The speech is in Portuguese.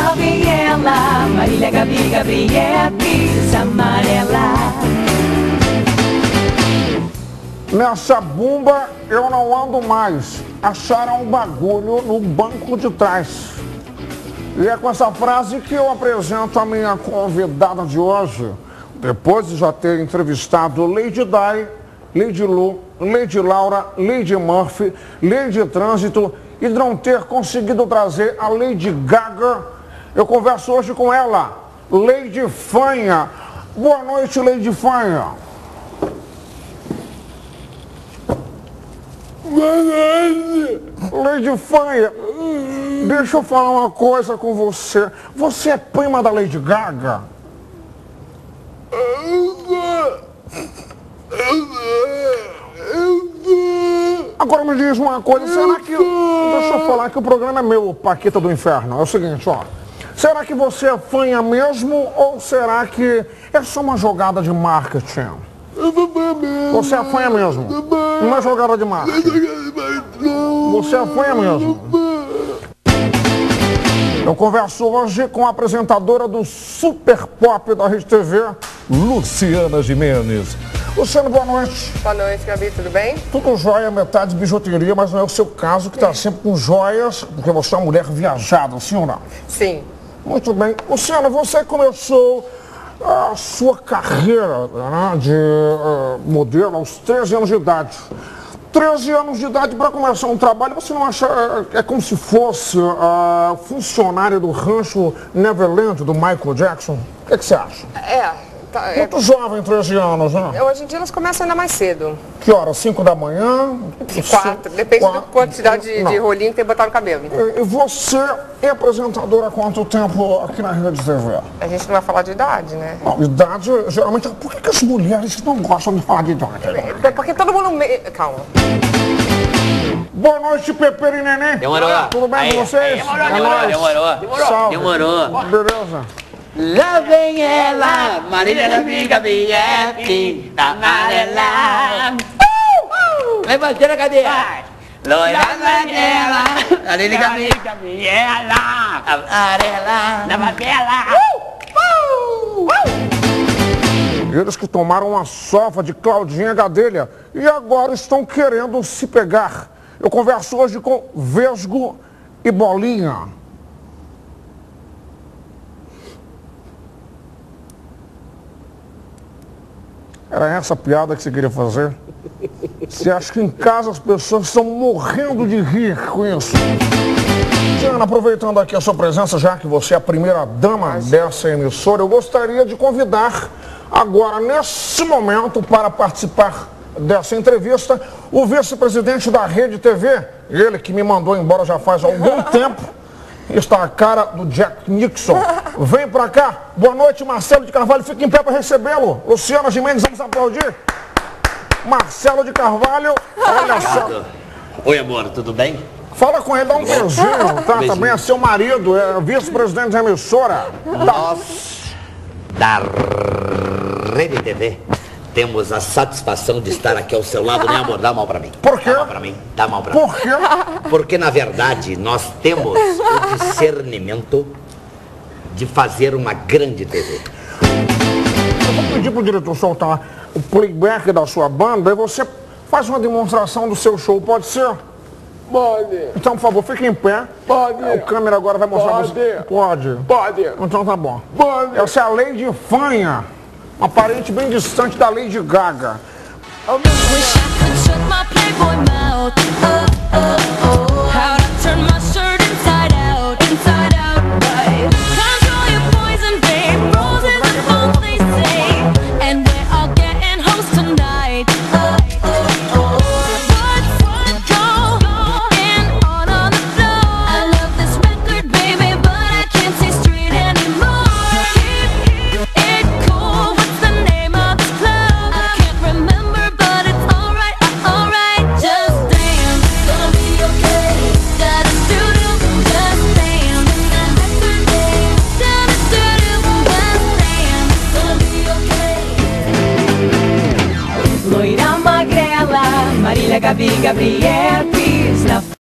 Lá vem ela, Marília, Gabi, Gabriela, Cris Amarela. Nessa bumba eu não ando mais. Acharam um bagulho no banco de trás. E é com essa frase que eu apresento a minha convidada de hoje. Depois de já ter entrevistado Lady Di, Lady Lu, Lady Laura, Lady Murphy, Lady Trânsito e de não ter conseguido trazer a Lady Gaga, eu converso hoje com ela, Lady Fanha. Boa noite, Lady Fanha. Boa noite. Lady Fanha, deixa eu falar uma coisa com você. Você é prima da Lady Gaga? Agora me diz uma coisa, será que... Deixa eu falar que o programa é meu, Paquita do Inferno. É o seguinte, ó. Será que você é fanha mesmo ou será que é só uma jogada de marketing? Você é fanha mesmo? Uma jogada de marketing? Você é fanha mesmo? Eu converso hoje com a apresentadora do Super Pop da Rede TV, Luciana Gimenez. Luciana, boa noite. Boa noite, Gabi, tudo bem? Tudo jóia, metade bijuteria, mas não é o seu caso, que está sempre com joias, porque você é uma mulher viajada, sim ou não? Sim. Muito bem. Luciana, você começou a sua carreira, né, de modelo aos 13 anos de idade. 13 anos de idade para começar um trabalho, você não acha, é como se fosse funcionária do rancho Neverland, do Michael Jackson? O que você acha? Muito jovem, 13 anos, né? Hoje em dia elas começam ainda mais cedo. Que hora? 5 da manhã? 4, depende da quantidade de rolinho que tem que botar no cabelo. E você é apresentadora há quanto tempo aqui na Rede TV? A gente não vai falar de idade, né? Não, idade, geralmente, por que as mulheres não gostam de falar de idade? Porque todo mundo... Calma. Boa noite, Pepe e Neném. Demorou. Tudo bem com vocês? Demorou. Beleza. Lá vem ela, Marília, Gabi, Gabriela, Amarela. Vem bater a cadeia. Loira amarela, Marília, Gabi, Gabriela, Amarela, na papela. Eles que tomaram uma sova de Claudinha Gadelha e agora estão querendo se pegar. Eu converso hoje com Vesgo e Bolinha. Era essa piada que você queria fazer? Você acha que em casa as pessoas estão morrendo de rir com isso? Luciana, aproveitando aqui a sua presença, já que você é a primeira dama dessa emissora, eu gostaria de convidar agora, nesse momento, para participar dessa entrevista, o vice-presidente da Rede TV, ele que me mandou embora já faz algum tempo, está a cara do Jack Nixon. Vem pra cá. Boa noite, Marcelo de Carvalho. Fica em pé para recebê-lo. Luciana Gimenez, vamos aplaudir. Marcelo de Carvalho, olha só. Oi, amor, tudo bem? Fala com ele, dá um beijinho, tá? Também é seu marido, é vice-presidente da emissora. Nós, da Rede TV, temos a satisfação de estar aqui ao seu lado, né, amor? Dá a mão pra mim. Por quê? Dá a mão pra mim. Dá a mão pra mim. Por quê? Porque, na verdade, nós temos o discernimento de fazer uma grande TV. Eu vou pedir pro diretor soltar o playback da sua banda e você faz uma demonstração do seu show, pode ser? Pode. Então, por favor, fique em pé. Pode. O câmera agora vai mostrar você. Pode. Pode. Então tá bom. Pode. Essa é a Lady Fanha, uma parente bem distante da Lady Gaga. Wish I could shut my playboy mouth. How'd I turn my shirt inside out, right? Control your poison, babe. Roses and bones, they say. And we're all getting hoes tonight. What's going on the floor? I love this record, baby, but I can't see straight anymore. Keep it cool. What's the name of this club? I can't remember, but it's alright, just dance. Gonna be okay. Gotta do-do, just dance. Just dance. Gonna be okay. Loira magrela, Marília, Gabi, Gabriela, Cris